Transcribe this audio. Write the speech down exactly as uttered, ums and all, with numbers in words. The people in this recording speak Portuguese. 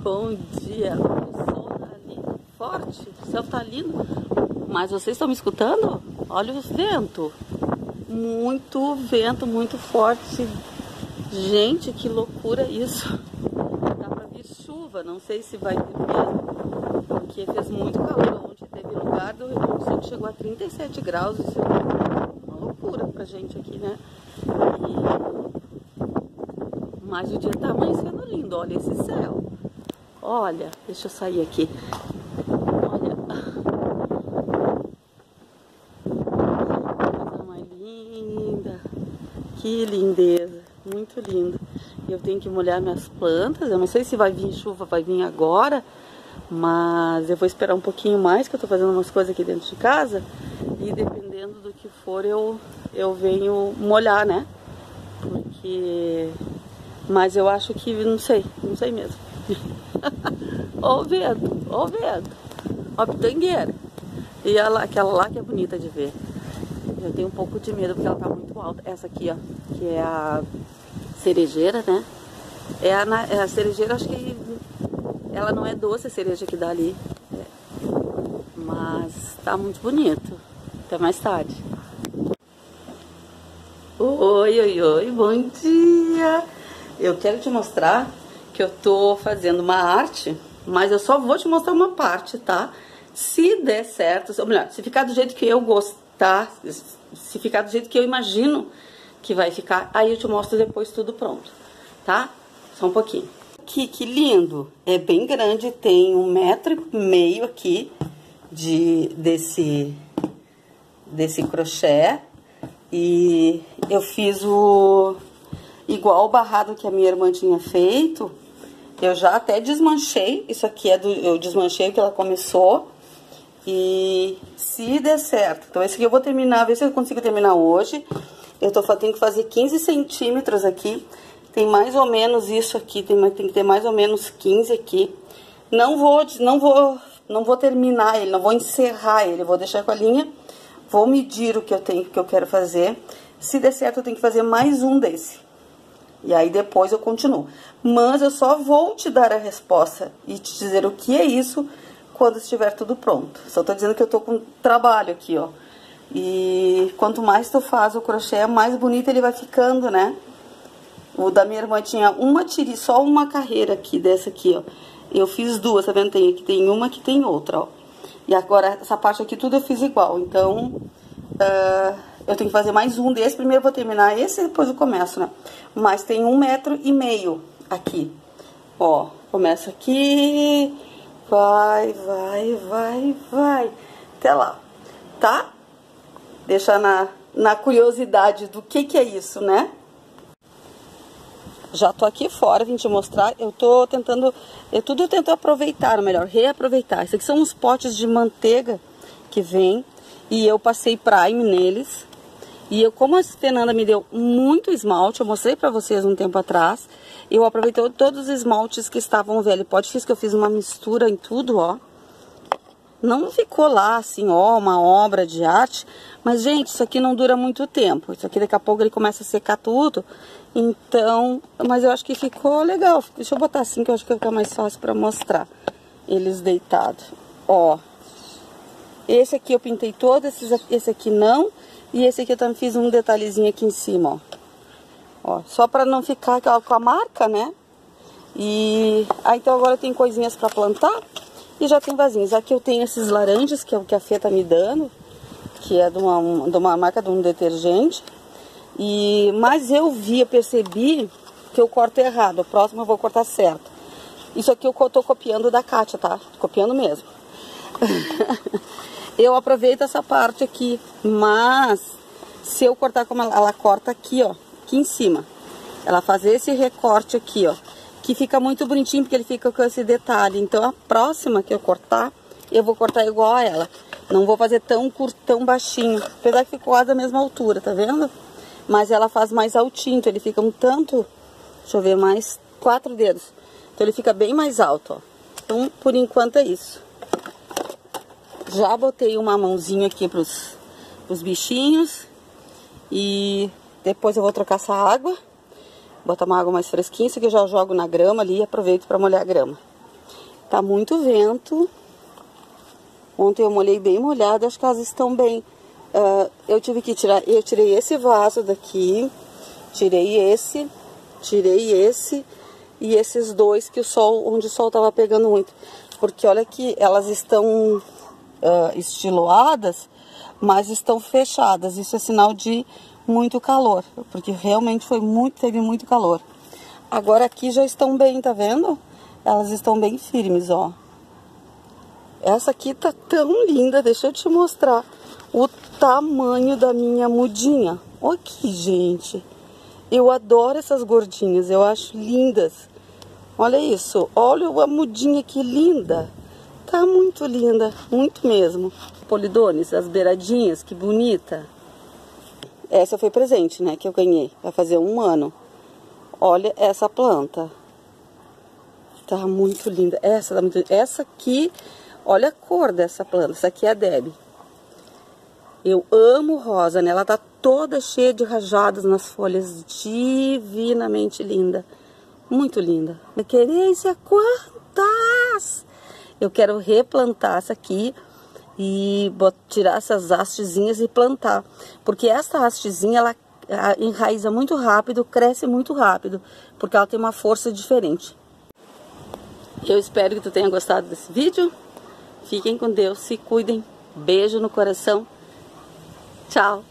Bom dia, o sol tá ali forte, o céu tá lindo, mas vocês estão me escutando? Olha o vento, muito vento, muito forte. Gente, que loucura isso. Dá pra vir chuva, não sei se vai ter mesmo, porque fez muito calor ontem. Teve lugar do Rio Grande do Sul que chegou a trinta e sete graus, isso é uma loucura pra gente aqui, né? E... mas o dia tá amanhecendo lindo, olha esse céu. Olha, deixa eu sair aqui. Olha. Coisa mais linda. Que lindeza. Muito lindo. Eu tenho que molhar minhas plantas. Eu não sei se vai vir chuva, vai vir agora. Mas eu vou esperar um pouquinho mais, que eu tô fazendo umas coisas aqui dentro de casa. E dependendo do que for, eu, eu venho molhar, né? Porque... mas eu acho que, não sei, não sei mesmo. Ó o vento, ó o vento, ó a pitangueira. E ela, aquela lá que é bonita de ver. Eu tenho um pouco de medo porque ela tá muito alta. Essa aqui, ó, que é a cerejeira, né? É a, é a cerejeira, acho que ela não é doce, a cereja que dá ali. É. Mas tá muito bonito. Até mais tarde. Oi, oi, oi, bom dia! Eu quero te mostrar que eu tô fazendo uma arte, mas eu só vou te mostrar uma parte, tá? Se der certo, ou melhor, se ficar do jeito que eu gostar, se ficar do jeito que eu imagino que vai ficar, aí eu te mostro depois tudo pronto, tá? Só um pouquinho. Que, que lindo! É bem grande, tem um metro e meio aqui de, desse, desse crochê. E eu fiz o... igual o barrado que a minha irmã tinha feito. Eu já até desmanchei. Isso aqui é do... eu desmanchei o que ela começou. E se der certo... então esse aqui eu vou terminar, ver se eu consigo terminar hoje. Eu tô tenho que fazer quinze centímetros aqui. Tem mais ou menos isso aqui. Tem, tem que ter mais ou menos quinze aqui. Não vou, não vou, não vou terminar ele, não vou encerrar ele. Eu vou deixar com a linha. Vou medir o que eu tenho, que eu quero fazer. Se der certo, eu tenho que fazer mais um desse. E aí depois eu continuo. Mas eu só vou te dar a resposta e te dizer o que é isso quando estiver tudo pronto. Só tô dizendo que eu tô com trabalho aqui, ó. E quanto mais tu faz o crochê, mais bonito ele vai ficando, né? O da minha irmã tinha uma tiri, só uma carreira aqui, dessa aqui, ó. Eu fiz duas, tá vendo? Tem aqui, tem uma, aqui tem outra, ó. E agora, essa parte aqui tudo eu fiz igual. Então, uh, eu tenho que fazer mais um desse. Primeiro eu vou terminar esse, depois eu começo, né? Mas tem um metro e meio aqui. Ó, começa aqui. Vai, vai, vai, vai. Até lá, tá? Deixa na, na curiosidade do que que é isso, né? Já tô aqui fora, vim te mostrar. Eu tô tentando, eu tudo eu tento aproveitar, ou melhor, reaproveitar. Esses aqui são uns potes de manteiga que vem e eu passei Prime neles. E eu, como a Fernanda me deu muito esmalte, eu mostrei pra vocês um tempo atrás, eu aproveitei todos os esmaltes que estavam velhos. Pode ser que eu fiz uma mistura em tudo, ó. Não ficou lá assim, ó, uma obra de arte. Mas, gente, isso aqui não dura muito tempo. Isso aqui daqui a pouco ele começa a secar tudo. Então, mas eu acho que ficou legal. Deixa eu botar assim que eu acho que vai ficar mais fácil pra mostrar eles deitados. Ó, esse aqui eu pintei todo, esse, esse aqui não. E esse aqui eu também fiz um detalhezinho aqui em cima, ó. Ó, só pra não ficar com a marca, né? E aí, então agora tem coisinhas pra plantar. E já tem vasinhos. Aqui eu tenho esses laranjas, que é o que a Fê tá me dando, que é de uma, de uma marca de um detergente. E, mas eu vi, eu percebi que eu corto errado. O próximo eu vou cortar certo. Isso aqui eu tô copiando da Kátia, tá? Tô copiando mesmo. Eu aproveito essa parte aqui, mas se eu cortar como ela, ela corta aqui, ó, aqui em cima. Ela faz esse recorte aqui, ó, que fica muito bonitinho, porque ele fica com esse detalhe. Então a próxima que eu cortar, eu vou cortar igual a ela. Não vou fazer tão curto, tão baixinho, apesar que ficou quase da mesma altura, tá vendo? Mas ela faz mais altinho, então ele fica um tanto, deixa eu ver, mais quatro dedos. Então ele fica bem mais alto, ó. Então, por enquanto é isso. Já botei uma mãozinha aqui pros, pros bichinhos. E depois eu vou trocar essa água. Botar uma água mais fresquinha, isso aqui eu já jogo na grama ali e aproveito pra molhar a grama. Tá muito vento. Ontem eu molhei bem molhado, acho que elas estão bem. Uh, eu tive que tirar, eu tirei esse vaso daqui, tirei esse, tirei esse e esses dois que o sol, onde o sol tava pegando muito. Porque olha que elas estão uh, estiloadas, mas estão fechadas. Isso é sinal de muito calor, porque realmente foi muito, teve muito calor. Agora aqui já estão bem, tá vendo? Elas estão bem firmes, ó. Essa aqui tá tão linda, deixa eu te mostrar o tamanho da minha mudinha. Olha aqui, gente. Eu adoro essas gordinhas, eu acho lindas. Olha isso, olha a mudinha que linda. Tá muito linda, muito mesmo. Polidones, as beiradinhas, que bonita. Essa foi presente, né, que eu ganhei, vai fazer um ano. Olha essa planta. Tá muito linda. Essa tá muito. Essa aqui, olha a cor dessa planta. Essa aqui é a Debbie. Eu amo rosa, né? Ela tá toda cheia de rajadas nas folhas, divinamente linda. Muito linda. Me querência, quantas? Eu quero replantar essa aqui e tirar essas hastezinhas e plantar. Porque essa hastezinha, ela enraiza muito rápido, cresce muito rápido, porque ela tem uma força diferente. Eu espero que tu tenha gostado desse vídeo. Fiquem com Deus, se cuidem. Beijo no coração. Tchau.